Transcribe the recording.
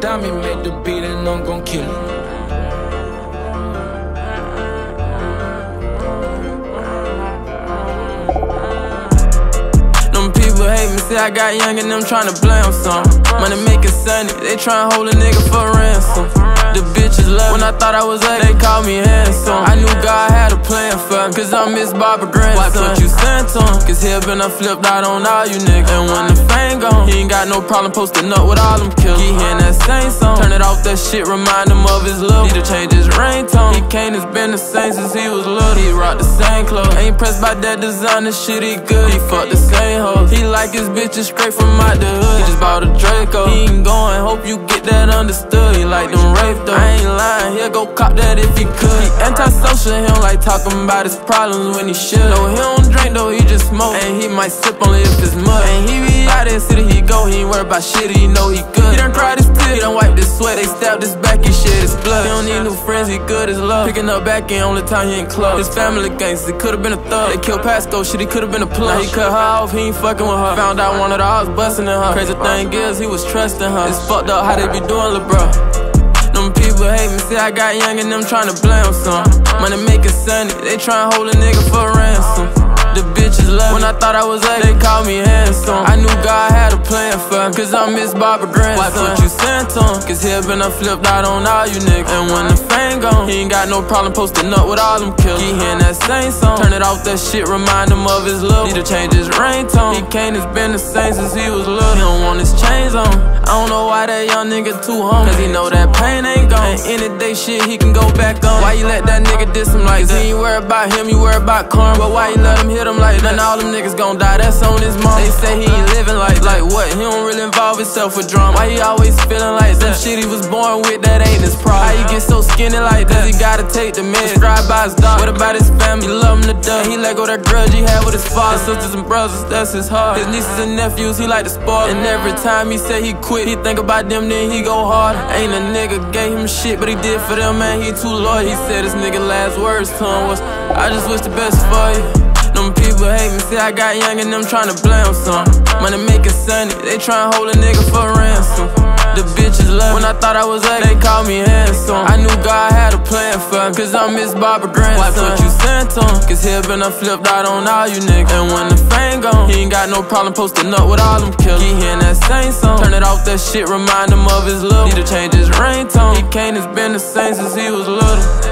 diamond make the beat and I'm gon' kill it. People hate me, say I got young and them tryna blame some. Money making Sonny, they tryna hold a nigga for ransom. The bitches love when I thought I was they called me handsome. I knew God had a plan for me, cause I'm Miss Barbara grandson. Watch what you sent on, cause he been flipped out on all you niggas. And when the fame gone, he ain't got no problem posting up with all them killers. He hearing that same song, turn it off, that shit remind him of his love. Need to change his ringtone, he can't, it's been the same since he was little. He rock the same clothes, ain't pressed by that designer shit, he good. He fuck the same hoes, he like his bitches straight from out the hood. He just bought a Draco, he ain't going, hope you get that understood. He like them wraith though, I ain't lying, he'll go cop that if he could. He antisocial, he don't like talking about his problems when he should. No, he don't drink though, he just smoke, and he might sip only if it's mud. And he be out there, city he go, he ain't worried about shit, he know he good. He done cried his tears, he done wiped his sweat, they stabbed his back, he shed his blood. He don't need new friends, he good as love. Picking up back in, only time he ain't close. His family gangsters, he could've been a thug. They killed Pasco, shit, he could've been a plug. Now he cut her off, he ain't fucking with her. Found out one of the odds busting in her. Crazy thing is, he was trusting her. It's fucked up how they be doing, lil' bro. Them people hate me, say I got young and them tryna blame some. Money making Sonny, they tryna hold a nigga for ransom. The bitches love when I thought I was they called me handsome. I knew God had a plan for me, cause I'm Miss Barbara grandson. Watch what you sent on, cause he been flipped out on all you niggas. And when the fame gone, he ain't got no problem posting up with all them killers. He hearing that same song, turn it off, that shit remind him of his love. Need to change his ringtone, he can't, it's been the same since he was little. He don't want his chains on, I don't know why that young nigga too home, cause he know that pain ain't gone. And any day shit he can go back on. Why you let that nigga diss him like that? He ain't worried about him, you worried about karma. But why you let him hit him like that? All them niggas gon' die, that's on his mom. They say he ain't living like what? He don't really involve himself with drama. Why he always feeling like that? Shit he was born with, that ain't his problem. How he get so skinny like that? He gotta take the meds, prescribed by his doctor. What about his family? He love him to death. He let go that grudge he had with his father. His sisters and brothers, that's his heart. His nieces and nephews, he like to spoil. And every time he say he quit, he think about them, then he go harder. Ain't a nigga gave him shit, but he did for them, man, he too loyal. He said his nigga last words to him was, I just wish the best for you. Them people hate me, say I got young and them tryna blame some. Money making Sonny, they tryna hold a nigga for ransom. The bitches love when I thought I was they called me handsome. I knew God had a plan for me, cause I'm Miss Barbara grandson. Watch what you sent on, cause he been flipped out on all you niggas. And when the fame gone, he ain't got no problem posting up with all them killers. He hearing that same song, turn it off, that shit remind him of his love. Need to change his ringtone, he can't, it's been the same since he was little.